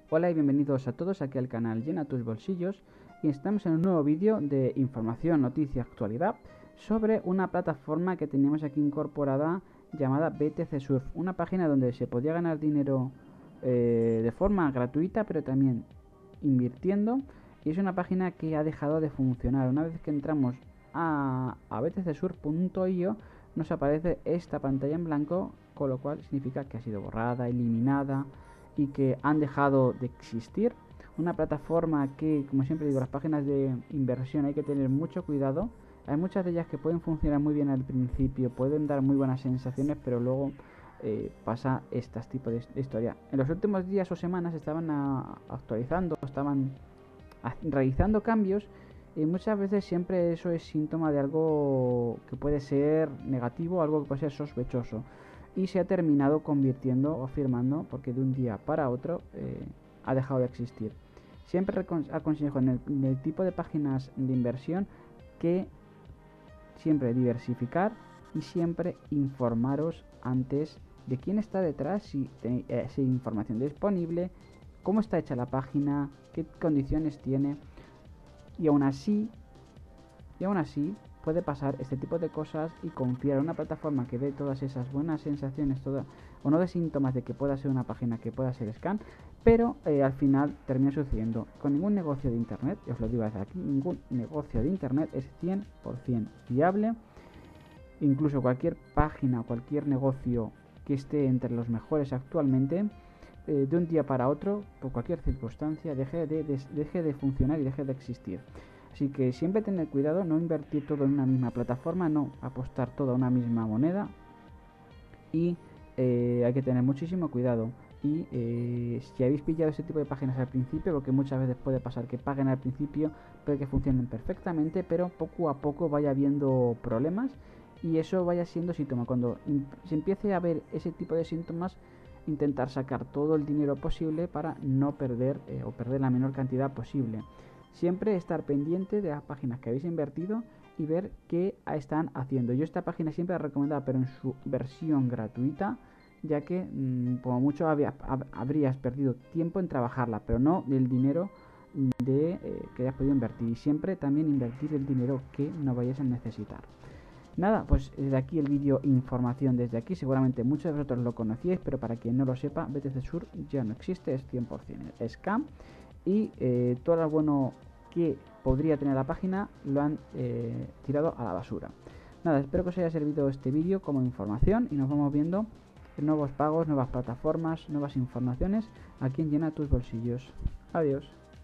Hola y bienvenidos a todos aquí al canal Llena tus bolsillos y estamos en un nuevo vídeo de información, noticia, actualidad sobre una plataforma que teníamos aquí incorporada llamada BTC Surf, una página donde se podía ganar dinero de forma gratuita pero también invirtiendo, y es una página que ha dejado de funcionar. Una vez que entramos a btcsurf.io nos aparece esta pantalla en blanco, con lo cual significa que ha sido borrada, eliminada y que han dejado de existir. Una plataforma que, como siempre digo, las páginas de inversión hay que tener mucho cuidado. Hay muchas de ellas que pueden funcionar muy bien al principio, pueden dar muy buenas sensaciones, pero luego pasa este tipo de historia. En los últimos días o semanas estaban actualizando, estaban realizando cambios, y muchas veces siempre eso es síntoma de algo que puede ser negativo, algo que puede ser sospechoso, y se ha terminado convirtiendo o afirmando porque de un día para otro ha dejado de existir. Siempre aconsejo en el tipo de páginas de inversión que siempre diversificar y siempre informaros antes de quién está detrás, si hay información disponible, cómo está hecha la página, qué condiciones tiene. Y aún así, puede pasar este tipo de cosas y confiar en una plataforma que dé todas esas buenas sensaciones, o no de síntomas de que pueda ser una página que pueda ser scam, pero al final termina sucediendo. Con ningún negocio de internet, os lo digo desde aquí, ningún negocio de internet es 100% fiable. Incluso cualquier página o cualquier negocio que esté entre los mejores actualmente, de un día para otro, por cualquier circunstancia, deje de funcionar y deje de existir. Así que siempre tener cuidado, no invertir todo en una misma plataforma, no apostar todo a una misma moneda, y hay que tener muchísimo cuidado. Y si habéis pillado ese tipo de páginas al principio, porque muchas veces puede pasar que paguen al principio, puede que funcionen perfectamente, pero poco a poco vaya habiendo problemas y eso vaya siendo síntoma. Cuando se empiece a ver ese tipo de síntomas, intentar sacar todo el dinero posible para no perder o perder la menor cantidad posible. Siempre estar pendiente de las páginas que habéis invertido y ver qué están haciendo. Yo esta página siempre la recomendaba, pero en su versión gratuita, ya que como mucho habrías perdido tiempo en trabajarla, pero no el dinero que hayas podido invertir. Y siempre también invertir el dinero que no vayas a necesitar. Nada, pues desde aquí el vídeo información desde aquí. Seguramente muchos de vosotros lo conocíais, pero para quien no lo sepa, BTC Sur ya no existe, es 100% scam. Y todo lo bueno que podría tener la página lo han tirado a la basura. Nada, espero que os haya servido este vídeo como información y nos vamos viendo en nuevos pagos, nuevas plataformas, nuevas informaciones aquí en Llena tus bolsillos. Adiós.